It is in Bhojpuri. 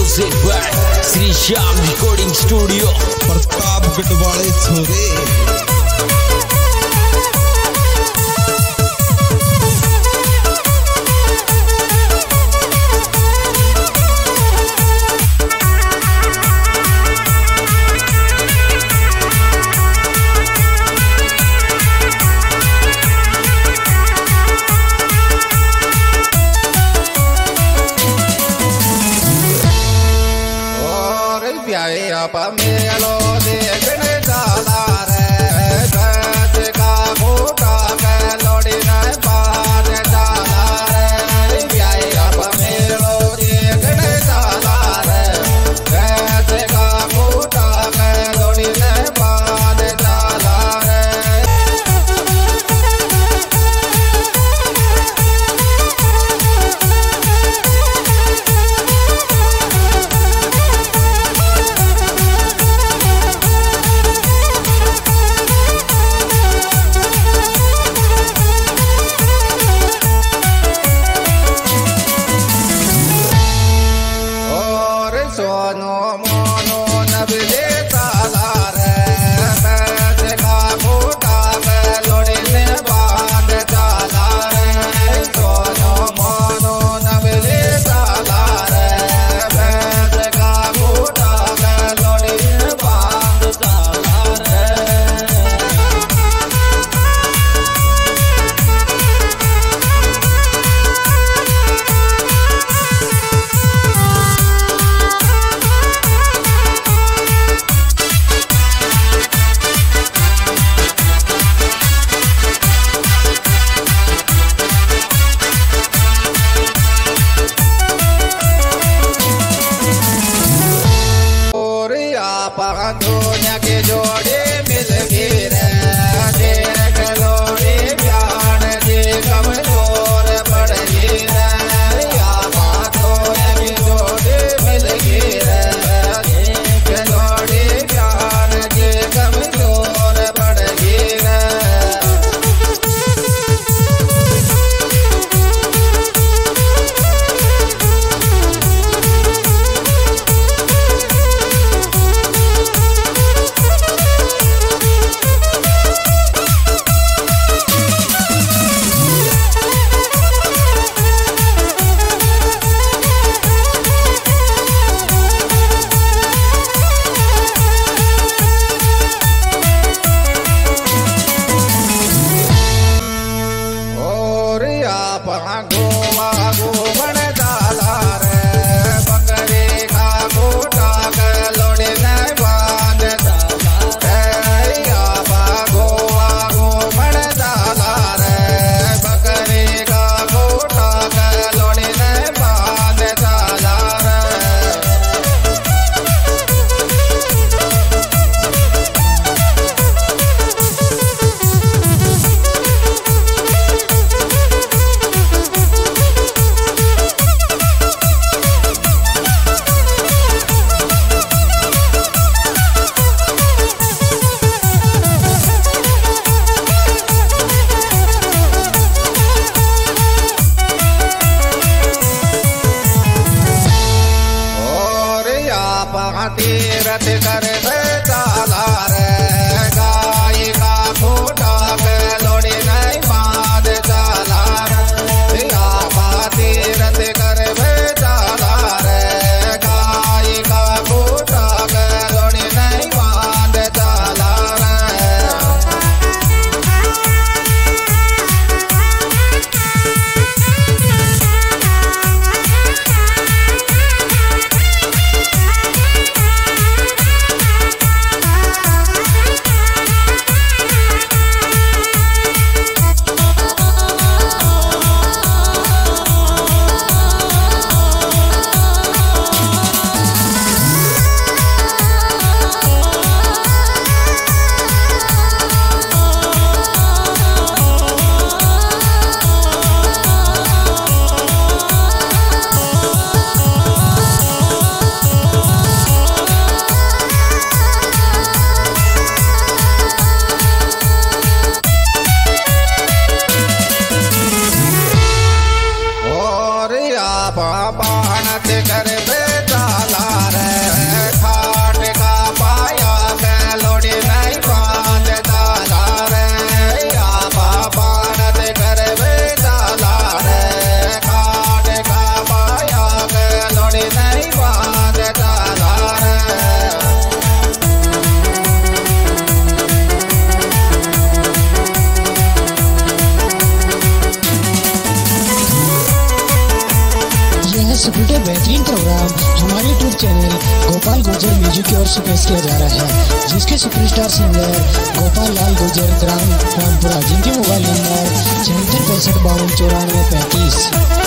Music by Shri Shyam recording studio Pratapgarh वाले छोरे। apa melo de gane jala re gat ka bota ka lodi na paar jala re vyai apa melo de gane jala re gat ka bota ka lodi na paar jala re दुनिया के जोड़े मिल गिरे देख लोड़ी प्यार दे कमजोर पड़ गिरे या दुनिया के जोड़े मिल गिरे देख लोड़ी प्यार दे कमजोर पड़ गिरे बेहतरीन प्रोग्राम हमारे YouTube channel Gopal Gurjar music की ओर से पेश किया जा रहा है, जिसके सुपरस्टार सिंगर गोपाल लाल गुर्जर ग्राम रामपुरा, जिनके मोबाइल नंबर 76 65 52 94 35।